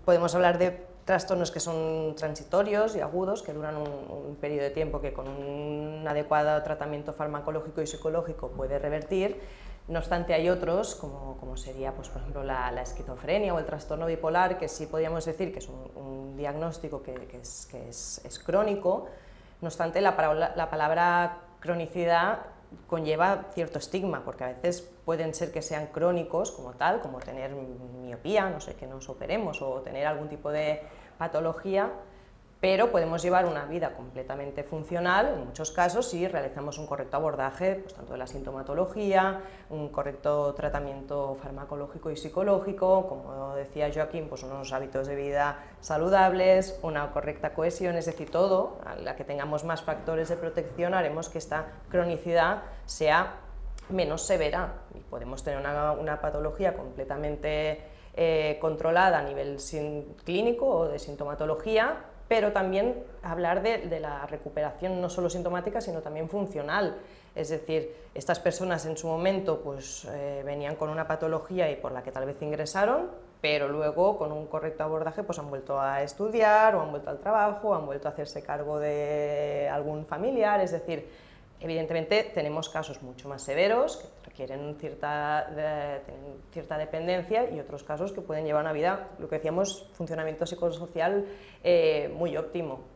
Podemos hablar de trastornos que son transitorios y agudos, que duran un periodo de tiempo que con un adecuado tratamiento farmacológico y psicológico puede revertir. No obstante, hay otros, como sería, pues, por ejemplo, la esquizofrenia o el trastorno bipolar, que sí podríamos decir que es un diagnóstico que es crónico. No obstante, la palabra cronicidad conlleva cierto estigma, porque a veces pueden ser que sean crónicos como tal, como tener miopía, no sé, que nos operemos, o tener algún tipo de patología, pero podemos llevar una vida completamente funcional, en muchos casos, si realizamos un correcto abordaje, pues, tanto de la sintomatología, un correcto tratamiento farmacológico y psicológico, como decía Joaquín, pues unos hábitos de vida saludables, una correcta cohesión, es decir, todo, a la que tengamos más factores de protección, haremos que esta cronicidad sea menos severa y podemos tener una patología completamente controlada a nivel clínico o de sintomatología, pero también hablar de la recuperación no solo sintomática, sino también funcional. Es decir, estas personas en su momento pues, venían con una patología y por la que tal vez ingresaron, pero luego con un correcto abordaje pues, han vuelto a estudiar, o han vuelto al trabajo, o han vuelto a hacerse cargo de algún familiar. Es decir, evidentemente tenemos casos mucho más severos que requieren cierta dependencia, y otros casos que pueden llevar una vida, lo que decíamos, funcionamiento psicosocial muy óptimo.